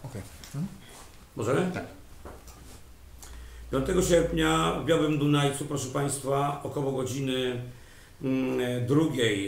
Okay. Możemy? Tak. 5 sierpnia w Białym Dunajcu, proszę Państwa, około godziny 2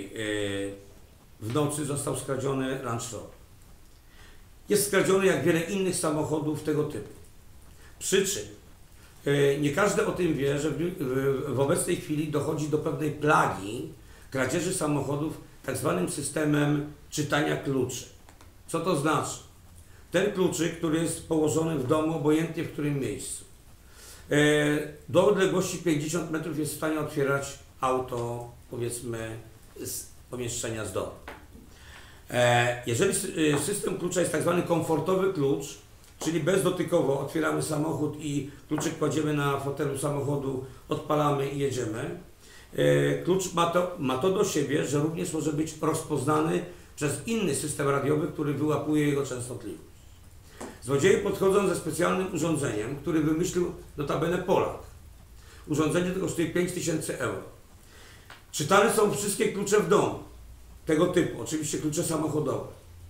w nocy został skradziony Range Rover. Jest skradziony jak wiele innych samochodów tego typu. Przy czym nie każdy o tym wie, że w obecnej chwili dochodzi do pewnej plagi kradzieży samochodów tak zwanym systemem czytania kluczy. Co to znaczy? Ten kluczyk, który jest położony w domu, obojętnie w którym miejscu, do odległości 50 metrów jest w stanie otwierać auto, powiedzmy, z pomieszczenia z domu. Jeżeli system klucza jest tak zwany komfortowy klucz, czyli bezdotykowo otwieramy samochód i kluczyk kładziemy na fotelu samochodu, odpalamy i jedziemy, klucz ma to do siebie, że również może być rozpoznany przez inny system radiowy, który wyłapuje jego częstotliwość. Złodzieje podchodzą ze specjalnym urządzeniem, który wymyślił notabene Polak. Urządzenie to kosztuje 5000 euro. Czytane są wszystkie klucze w domu, tego typu, oczywiście klucze samochodowe.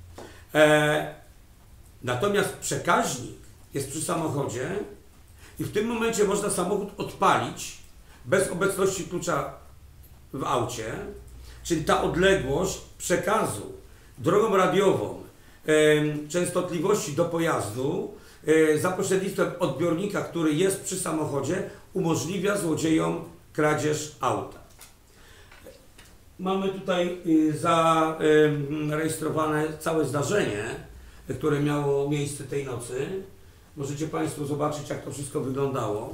Natomiast przekaźnik jest przy samochodzie i w tym momencie można samochód odpalić bez obecności klucza w aucie, czyli ta odległość przekazu drogą radiową częstotliwości do pojazdu za pośrednictwem odbiornika, który jest przy samochodzie, umożliwia złodziejom kradzież auta. Mamy tutaj zarejestrowane całe zdarzenie, które miało miejsce tej nocy. Możecie Państwo zobaczyć, jak to wszystko wyglądało.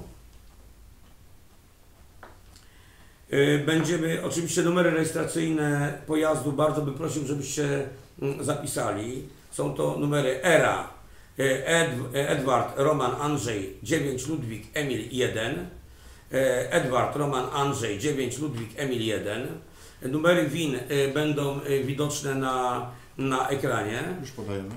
Będziemy, oczywiście numery rejestracyjne pojazdu, bardzo bym prosił, żebyście zapisali. Są to numery ERA, Edward, Roman, Andrzej, 9, Ludwik, Emil 1, Edward, Roman, Andrzej, 9, Ludwik, Emil 1. Numery WIN będą widoczne na ekranie. Już podajemy.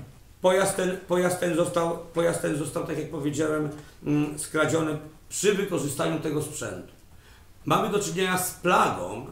Pojazd ten został, tak jak powiedziałem, skradziony przy wykorzystaniu tego sprzętu. Mamy do czynienia z plagą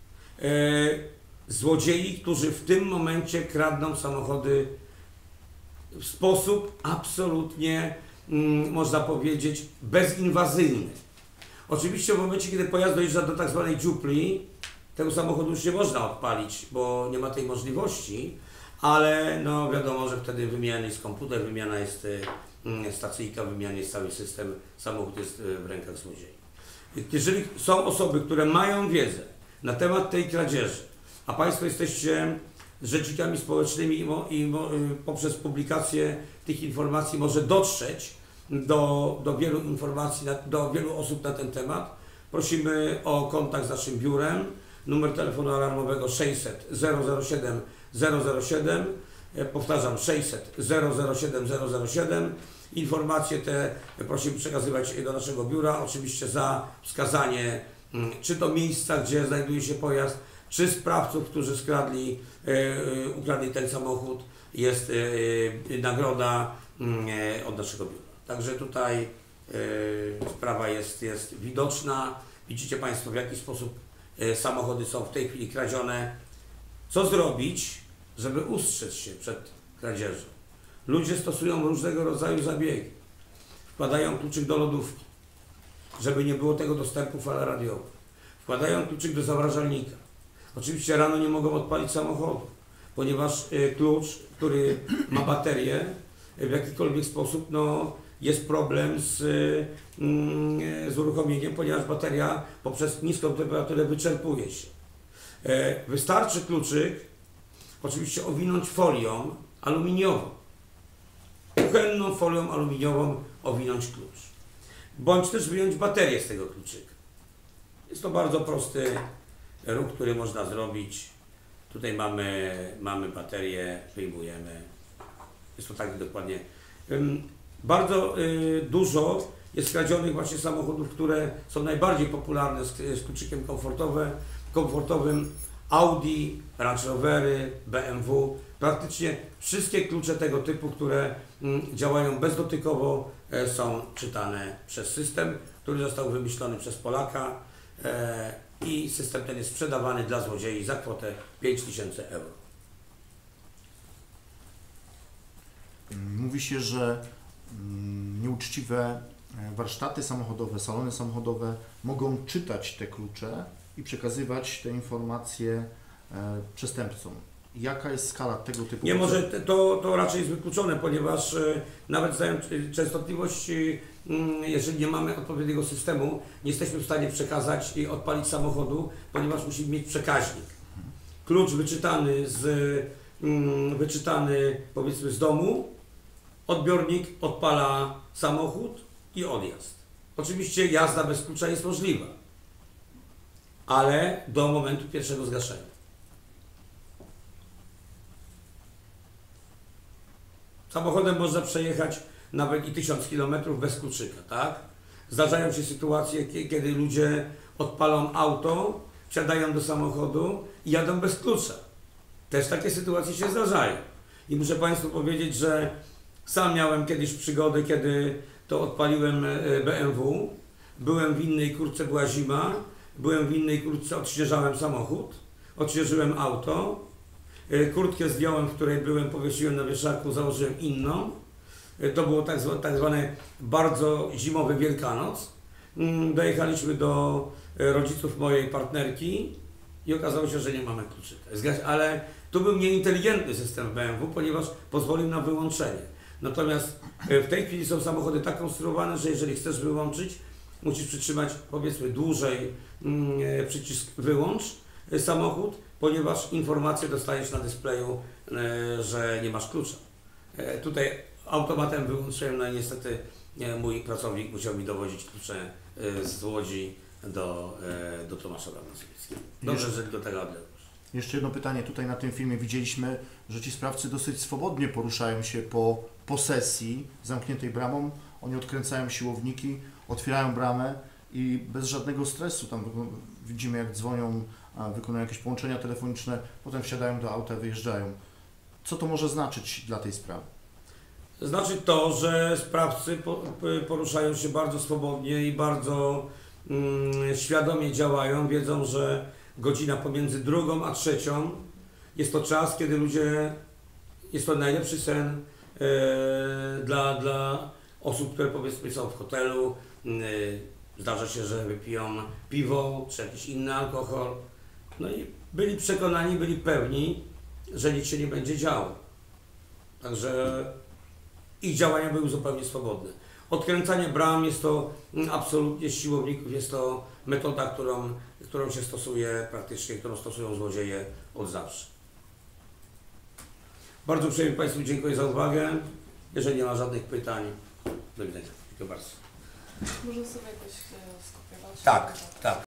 złodziei, którzy w tym momencie kradną samochody w sposób absolutnie, można powiedzieć, bezinwazyjny. Oczywiście w momencie, kiedy pojazd dojeżdża do tak zwanej dziupli, tego samochodu już nie można odpalić, bo nie ma tej możliwości, ale no wiadomo, że wtedy wymieniany jest komputer, wymiana jest stacyjka, wymiana jest cały system, samochód jest w rękach złodziei. Jeżeli są osoby, które mają wiedzę na temat tej kradzieży, a Państwo jesteście rzecznikami społecznymi i poprzez publikację tych informacji może dotrzeć do wielu informacji, do wielu osób na ten temat, prosimy o kontakt z naszym biurem. Numer telefonu alarmowego 600 007 007, powtarzam 600 007 007. Informacje te prosimy przekazywać do naszego biura, oczywiście za wskazanie czy to miejsca, gdzie znajduje się pojazd, czy sprawców, którzy ukradli ten samochód, jest nagroda od naszego biura. Także tutaj sprawa jest widoczna. Widzicie Państwo, w jaki sposób samochody są w tej chwili kradzione. Co zrobić, żeby ustrzec się przed kradzieżą? Ludzie stosują różnego rodzaju zabiegi. Wkładają kluczyk do lodówki, żeby nie było tego dostępu fal radiowych. Wkładają kluczyk do zamrażalnika. Oczywiście rano nie mogą odpalić samochodu, ponieważ klucz, który ma baterię, w jakikolwiek sposób jest problem z uruchomieniem, ponieważ bateria poprzez niską temperaturę wyczerpuje się. Wystarczy kluczyk oczywiście owinąć folią aluminiową. Kuchenną folią aluminiową owinąć klucz. Bądź też wyjąć baterię z tego kluczyka. Jest to bardzo prosty ruch, który można zrobić. Tutaj mamy baterię, wyjmujemy. Jest to tak dokładnie. Bardzo dużo jest skradzionych właśnie samochodów, które są najbardziej popularne z kluczykiem komfortowym. Audi, Range Rovery, BMW. Praktycznie wszystkie klucze tego typu, które działają bezdotykowo, są czytane przez system, który został wymyślony przez Polaka i system ten jest sprzedawany dla złodziei za kwotę 5000 euro. Mówi się, że nieuczciwe warsztaty samochodowe, salony samochodowe mogą czytać te klucze i przekazywać te informacje przestępcom. Jaka jest skala tego typu? Nie, może to raczej jest wykluczone, ponieważ nawet znając częstotliwość, jeżeli nie mamy odpowiedniego systemu, nie jesteśmy w stanie przekazać i odpalić samochodu, ponieważ musimy mieć przekaźnik. Klucz wyczytany powiedzmy z domu, odbiornik odpala samochód i odjazd. Oczywiście jazda bez klucza jest możliwa, ale do momentu pierwszego zgaszenia. Samochodem można przejechać nawet i 1000 km bez kluczyka, tak? Zdarzają się sytuacje, kiedy ludzie odpalą auto, wsiadają do samochodu i jadą bez klucza. Też takie sytuacje się zdarzają. I muszę Państwu powiedzieć, że sam miałem kiedyś przygodę, kiedy to odpaliłem BMW. Byłem w innej kurtce, była zima. Byłem w innej kurtce, odśnieżałem samochód, odśnieżyłem auto. Kurtkę zdjąłem, w której byłem, powiesiłem na wieszaku, założyłem inną. To było tak zwane bardzo zimowy Wielkanoc. Dojechaliśmy do rodziców mojej partnerki i okazało się, że nie mamy kluczyka. Ale tu był nieinteligentny system BMW, ponieważ pozwolił na wyłączenie. Natomiast w tej chwili są samochody tak konstruowane, że jeżeli chcesz wyłączyć, musisz przytrzymać powiedzmy dłużej przycisk wyłącz samochód, ponieważ informację dostajesz na displeju, że nie masz klucza. Tutaj automatem wyłączyłem, no i niestety mój pracownik musiał mi dowozić klucze z Łodzi do Tomasza Mazowieckiego. Dobrze, że do tego odległość. Jeszcze jedno pytanie. Tutaj na tym filmie widzieliśmy, że ci sprawcy dosyć swobodnie poruszają się po posesji zamkniętej bramą. Oni odkręcają siłowniki, otwierają bramę i bez żadnego stresu. Tam widzimy, jak dzwonią, wykonują jakieś połączenia telefoniczne, potem wsiadają do auta, wyjeżdżają. Co to może znaczyć dla tej sprawy? Znaczy to, że sprawcy poruszają się bardzo swobodnie i bardzo świadomie działają. Wiedzą, że godzina pomiędzy 2 a 3 jest to czas, kiedy ludzie, jest to najlepszy sen dla osób, które powiedzmy są w hotelu. Zdarza się, że wypiją piwo czy jakiś inny alkohol. No i byli przekonani, byli pewni, że nic się nie będzie działo. Także ich działania były zupełnie swobodne. Odkręcanie bram jest to absolutnie z siłowników, jest to metoda, którą się stosuje praktycznie, którą stosują złodzieje od zawsze. Bardzo uprzejmie Państwu dziękuję za uwagę. Jeżeli nie ma żadnych pytań, do widzenia. Dziękuję bardzo. Można sobie jakoś skopiować? Tak, tak.